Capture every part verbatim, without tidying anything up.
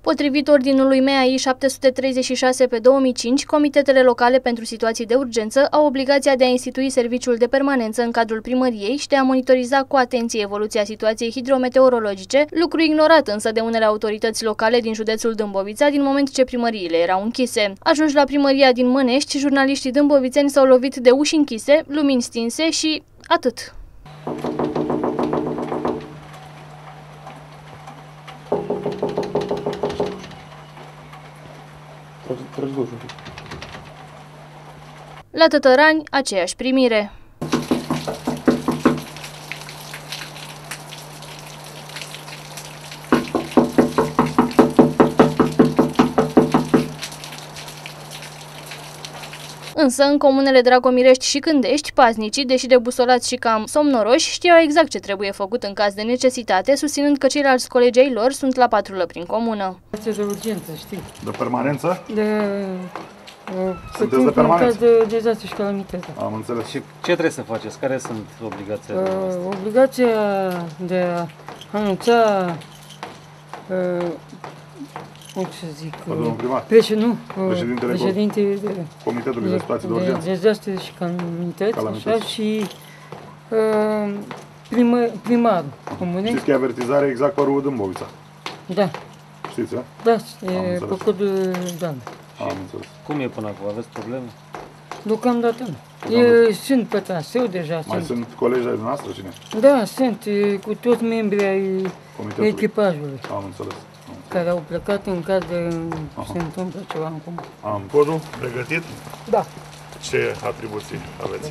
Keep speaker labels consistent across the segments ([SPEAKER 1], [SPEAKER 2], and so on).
[SPEAKER 1] Potrivit ordinului M A I șapte sute treizeci și șase pe două mii cinci, comitetele locale pentru situații de urgență au obligația de a institui serviciul de permanență în cadrul primăriei și de a monitoriza cu atenție evoluția situației hidrometeorologice, lucru ignorat însă de unele autorități locale din județul Dâmbovița din moment ce primăriile erau închise. Ajunși la primăria din Mănești, jurnaliștii dâmbovițeni s-au lovit de uși închise, lumini stinse și atât. La Tătărani, aceeași primire. Însă, în comunele Dragomirești și Cândești, paznicii, deși debusolați și cam somnoroși, știau exact ce trebuie făcut în caz de necesitate, susținând că ceilalți colegi ai lor sunt la patrulă prin comună.
[SPEAKER 2] De urgență, știi?
[SPEAKER 3] De permanență?
[SPEAKER 2] De...
[SPEAKER 3] Sunteți de permanență?
[SPEAKER 2] În caz de dezastru și calamitate.
[SPEAKER 3] Am înțeles.
[SPEAKER 4] Și ce trebuie să faceți? Care sunt obligațiile noastre?
[SPEAKER 2] Uh, obligația de a anunța uh, cum să zic,
[SPEAKER 3] domnul primar?
[SPEAKER 2] Preș nu,
[SPEAKER 3] președintele
[SPEAKER 2] președinte de
[SPEAKER 3] Comitetului de, de Situații de Urgență.
[SPEAKER 2] De dezastre și calamități,
[SPEAKER 3] calamități.
[SPEAKER 2] Așa, și uh, primă, primarul comunei.
[SPEAKER 3] Știți că e avertizare exact pe râul Dâmbovița?
[SPEAKER 2] Da.
[SPEAKER 3] Știți, a?
[SPEAKER 2] Da, e pe codul Dan.
[SPEAKER 3] Am înțeles.
[SPEAKER 4] Cum e până acum? Aveți probleme?
[SPEAKER 2] Deocamdată nu. Eu sunt pe traseu deja.
[SPEAKER 3] Mai sunt, sunt colegi ai noastre, cine?
[SPEAKER 2] Da, sunt, cu toți membrii ai echipajului.
[SPEAKER 3] Am înțeles.
[SPEAKER 2] Care au plecat în caz de se întâmplă ceva în comun.
[SPEAKER 3] Am codul pregătit?
[SPEAKER 2] Da.
[SPEAKER 3] Ce atribuții aveți?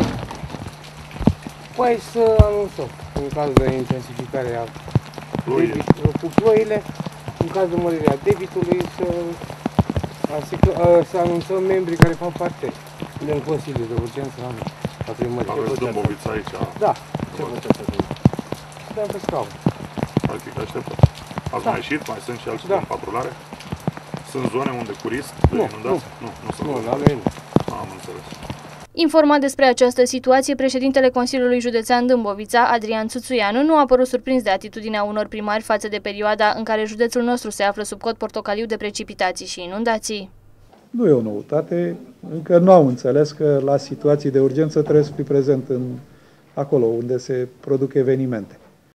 [SPEAKER 5] Păi să anunțăm, în cazul de intensificare a
[SPEAKER 3] Ploile.
[SPEAKER 5] cu ploile, în cazul măririi debitului, să, să anunțăm membrii care fac parte din Consiliul de Urgență a primării.
[SPEAKER 3] Aveți Dâmbovița aici?
[SPEAKER 5] Da. Ce puteți să vedem? Da, pe scaun.
[SPEAKER 3] Practic așteptă. Ați
[SPEAKER 5] Da.
[SPEAKER 3] mai ieșit? Mai sunt și alții
[SPEAKER 5] Da.
[SPEAKER 3] în patrulare? Sunt zone unde cu risc de
[SPEAKER 5] Nu,
[SPEAKER 3] inundați? Nu, nu, nu sunt.
[SPEAKER 5] Nu, la noi nu.
[SPEAKER 3] Am înțeles.
[SPEAKER 1] Informat despre această situație, președintele Consiliului Județean Dâmbovița, Adrian Țuțuianu, nu a părut surprins de atitudinea unor primari față de perioada în care județul nostru se află sub cod portocaliu de precipitații și inundații.
[SPEAKER 6] Nu e o noutate, încă nu au înțeles că la situații de urgență trebuie să fii prezent în, acolo unde se produc evenimente.